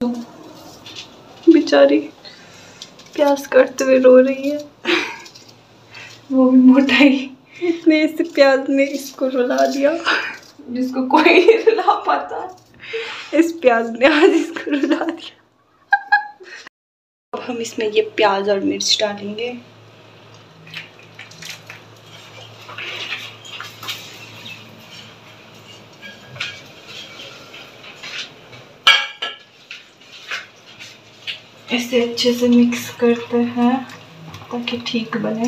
बेचारी प्याज करते हुए रो रही है, वो भी मोटाई। इतने इस प्याज ने इसको रुला दिया जिसको कोई नहीं रुला पाता, इस प्याज ने आज इसको रुला दिया। अब हम इसमें ये प्याज और मिर्च डालेंगे। इसे अच्छे से मिक्स करते हैं ताकि ठीक बने।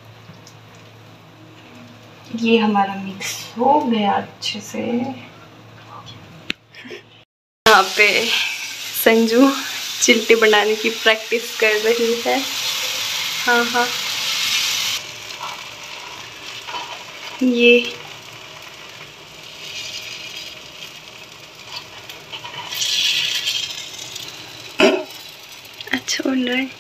ये हमारा मिक्स हो गया अच्छे से। यहाँ पे संजू चिल्टी बनाने की प्रैक्टिस कर रही है। हाँ हाँ, ये अच्छा बन रहा है।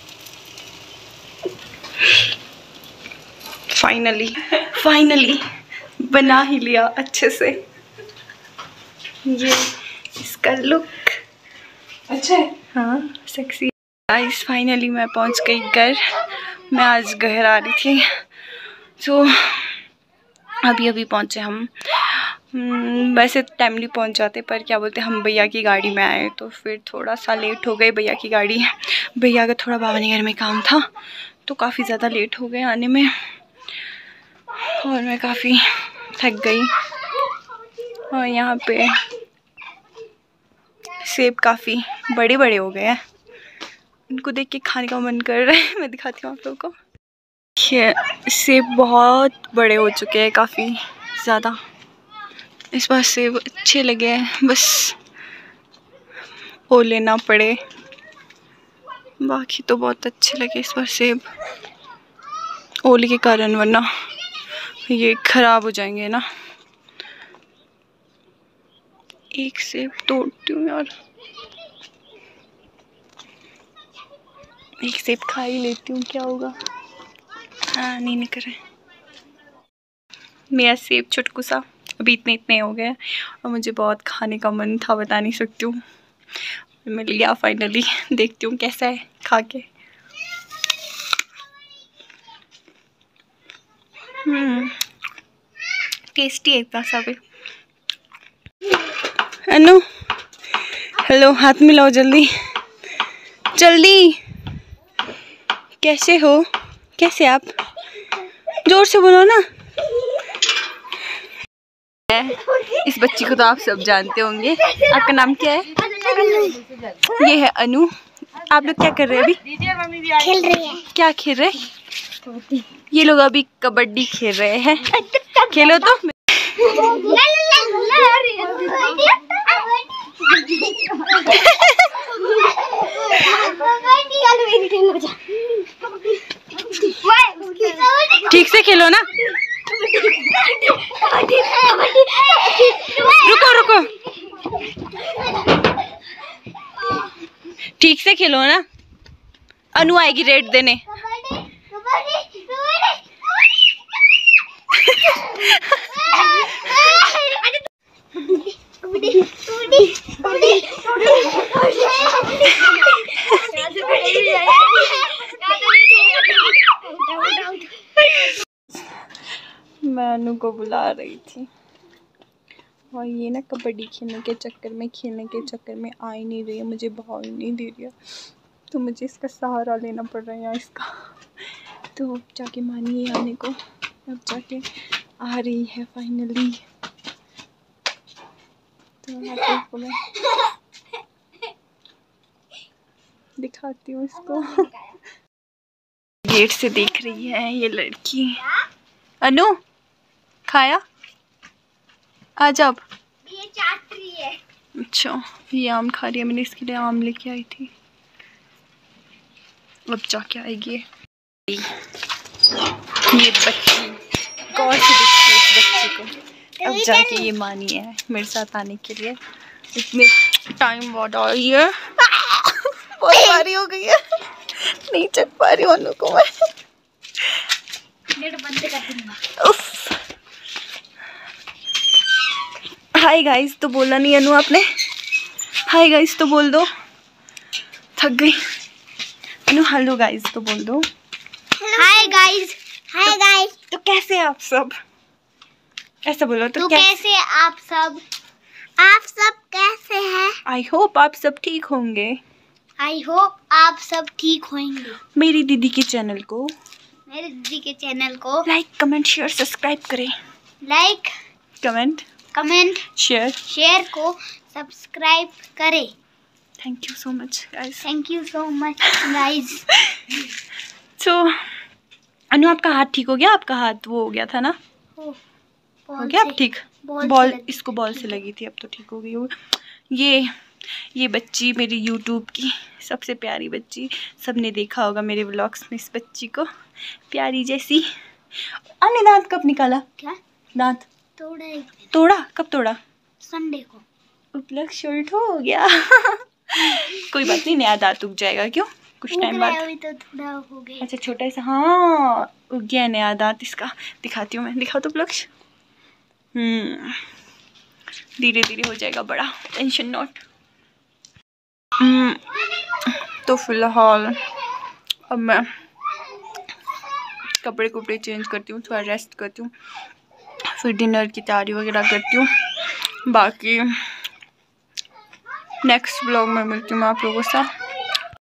फाइनली बना ही लिया अच्छे से। ये इसका लुक अच्छा है। हाँ सेक्सी। गाइस फाइनली मैं पहुंच गई घर। मैं आज घर आ रही थी तो अभी पहुंचे हम। वैसे टाइमली पहुंच जाते, पर क्या बोलते हम भैया की गाड़ी में आए तो फिर थोड़ा सा लेट हो गए। भैया की गाड़ी, भैया का थोड़ा बाबा घर में काम था तो काफ़ी ज़्यादा लेट हो गए आने में, और मैं काफ़ी थक गई। और यहाँ पे सेब काफ़ी बड़े बड़े हो गए हैं, इनको देख के खाने का मन कर रहा है। मैं दिखाती हूँ आप लोगों को। ये सेब बहुत बड़े हो चुके हैं, काफ़ी ज़्यादा। इस बार सेब अच्छे लगे हैं, बस वो लेना पड़े। बाकी तो बहुत अच्छे लगे इस बार सेब, ओले के कारण, वरना ये खराब हो जाएंगे ना। एक सेब तोड़ती हूँ यार, एक सेब खा ही लेती हूँ, क्या होगा। हाँ नहीं निकल रहा है मेरा सेब चुटकू सा। अभी इतने हो गए और मुझे बहुत खाने का मन था, बता नहीं सकती हूँ। मिल गया फाइनली, देखती हूँ कैसा है खा के। टेस्टी है इतना सा भी। अनु हेलो, हाथ मिलाओ जल्दी जल्दी। कैसे हो, कैसे आप, जोर से बोलो ना। इस बच्ची को तो आप सब जानते होंगे। आपका नाम क्या है? ये है अनु। आप लोग क्या कर रहे हैं अभी? खेल रही है। क्या खेल रहे हैं? ये लोग अभी कबड्डी खेल रहे हैं। खेलो तो। ठीक से खेलो ना। रुको ठीक से खेलो ना। अनु आएगी रेड देने। मैं अनु को बुला रही थी और ये ना कबड्डी खेलने के चक्कर में आ ही नहीं रही है, मुझे भाव ही नहीं दे रही है, तो मुझे इसका सहारा लेना पड़ रहा है यहाँ इसका। तो अब जाके मानिए आने को, अब जाके आ रही है फाइनली। तो आपको मैं दिखाती हूँ इसको। गेट से देख रही है ये लड़की। अनु खाया, आ जा अब। ये चाट रही है। अच्छा ये आम खा रही है, मैंने इसके लिए आम लेके आई थी। अब जाके आएगी ये बच्ची, गौर से देखिए इस बच्ची को। अब जाके ये मानी है मेरे साथ आने के लिए, इतने टाइम बाद आई है। बहुत भारी हो गई है, नहीं चढ़ पा रही हूँ अनु को मैं। हाय गाइस तो बोला नहीं अनु आपने, हाय गाइस तो बोल दो। थक गई। अनु हेलो गाइस तो बोल दो। Hi guys. Hi guys. तो कैसे आप सब? ऐसा बोलो तो कैसे आप सब? आप सब कैसे हैं? आई होप आप सब ठीक होंगे। आई होप आप सब ठीक होंगे। मेरी दीदी के चैनल को लाइक कमेंट शेयर सब्सक्राइब करें। लाइक कमेंट शेयर को सब्सक्राइब करें। Thank you so much guys. Thank you so much guys. So Anu आपका हाथ ठीक हो गया? आपका हाथ वो हो गया था ना, हो गया अब ठीक? बॉल इसको बॉल से लगी थी, अब तो ठीक हो गई हो। ये बच्ची मेरी यूट्यूब की सबसे प्यारी बच्ची, सबने देखा होगा मेरे व्लॉग्स में इस बच्ची को, प्यारी जैसी। अन्य दांत कब निकाला? क्या दांत? तोड़ा। कब तोड़ा? संडे को। उपलक शर्ट हो गया। कोई बात नहीं, नया दांत उग जाएगा। क्यों? कुछ टाइम बाद। अभी तो थोड़ा हो गया। अच्छा छोटा सा, हाँ उग गया नया दांत इसका। दिखाती हूँ मैं, दिखाओ तो उपलक्ष। धीरे धीरे हो जाएगा बड़ा, टेंशन नॉट। तो फिलहाल अब मैं कपड़े चेंज करती हूँ, थोड़ा रेस्ट करती हूँ, फिर डिनर की तैयारी वगैरह करती हूँ। बाकी नेक्स्ट ब्लॉग में मिलती हूँ मैं आप लोगों से।